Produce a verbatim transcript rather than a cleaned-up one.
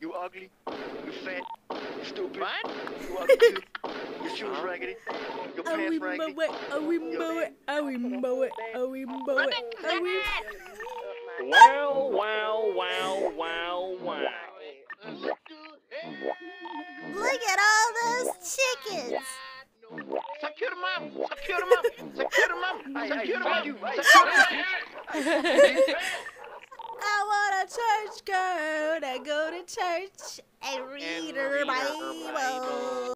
You ugly. You fat. You stupid. What? You ugly too. Your shoes raggedy. Your pants raggedy. Oh, we mow it. Oh, we mow it. Oh, we mow it. Oh, we. Wow, wow, wow, wow, wow. Look at all those chickens. Secure them up. Secure them up. Secure them up. Secure them up. Secure them up. I want a church girl that go to church and read her Bible.